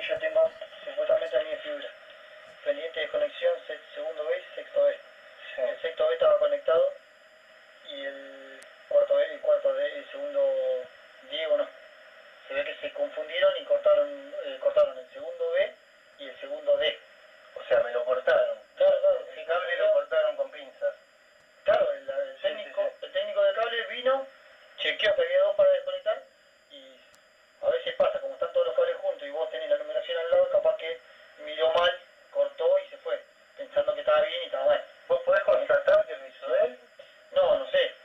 yo tengo supuestamente la misma fibra. Pendiente de conexión, segundo B y sexto B. Sí. El sexto B estaba conectado y el cuarto B, el segundo Diego no. Se ve que se confundieron y cortaron el segundo B y el segundo D. O sea, me lo cortaron. Claro, claro. El cable lo cortaron con pinzas. Claro, el técnico de cable vino, chequeó que había dos para desconectar y a veces pasa, como están todos los cables juntos y vos tenés la numeración al lado, capaz que miró mal, cortó y se fue, pensando que estaba bien y estaba mal. ¿Vos podés constatar que lo hizo él? No, no sé,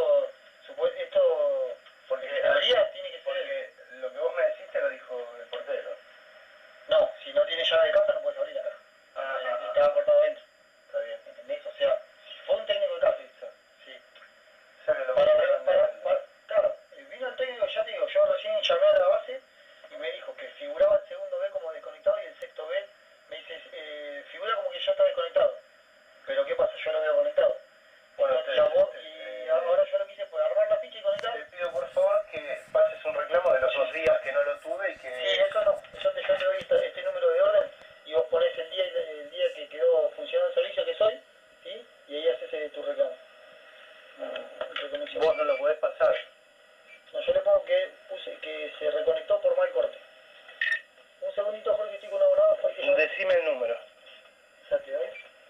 esto, Porque en teoría tiene que ser. Porque lo que vos me decís te lo dijo el portero. No, si no tiene llave de casa no puedes abrir la caja. Estaba cortado adentro. Está bien. ¿Entendés? O sea, si fue un técnico de cable, sí. O sea, que lo Claro, vino el técnico, ya te digo, yo recién llamé a la base y me dijo que figuraba el segundo B como desconectado y el sexto B me dice, figura como que ya está desconectado. Pero ¿qué pasa? Yo lo veo conectado. Bueno, Y ahora yo lo que hice fue armar la ficha y conectar. te pido por favor que pases un reclamo de los 2 días que no lo tuve y que... Sí, eso no. Yo te doy este número de orden y vos ponés el día que quedó funcionando el servicio que soy, ¿sí? Y ahí haces tu reclamo. Vos no lo podés pasar. No, yo le pongo que se reconectó por mal corte. Un segundito, Jorge, estoy con una abonada. Decime el número. Saque, ¿ves?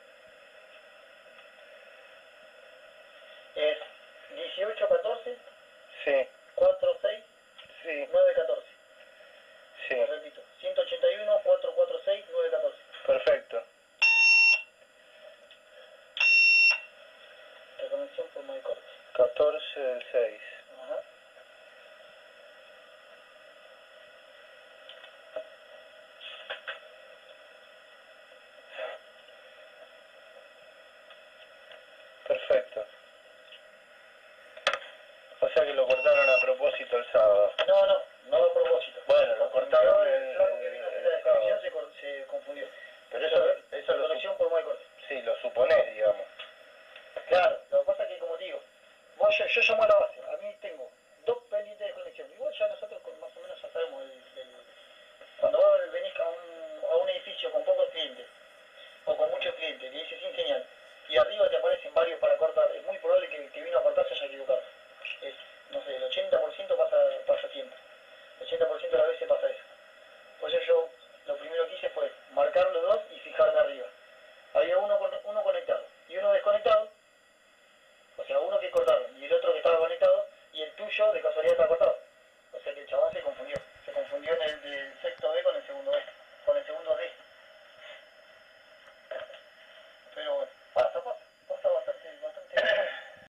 Es 1814 Sí, 46 sí, 914. sí. Lo repito, 181 446 914. Perfecto. Reconexión por mal corte. 14 del 6. Ajá. Perfecto. O sea que lo cortaron a propósito el sábado. No a propósito. Bueno, lo cortaron el flaco que vino a hacer la desconexión se confundió. Pero eso lo Conexión por mal corte. sí, lo suponés, digamos. Claro, lo que pasa es que, como te digo, yo llamo a la base, a mí tengo dos pendientes de conexión. Igual ya nosotros más o menos ya sabemos cuando vos venís a un edificio con pocos clientes, o con muchos clientes, le dices sin señal, y arriba te aparecen varios para cortar, es muy probable que el que vino a cortar se haya equivocado. No sé, el 80% pasa siempre. El 80% de las veces pasa eso. Por eso yo lo primero que hice fue marcar los dos y fijarme arriba. Había uno conectado y uno desconectado, o sea, uno que cortaron y el otro que estaba conectado, y el tuyo de casualidad está conectado.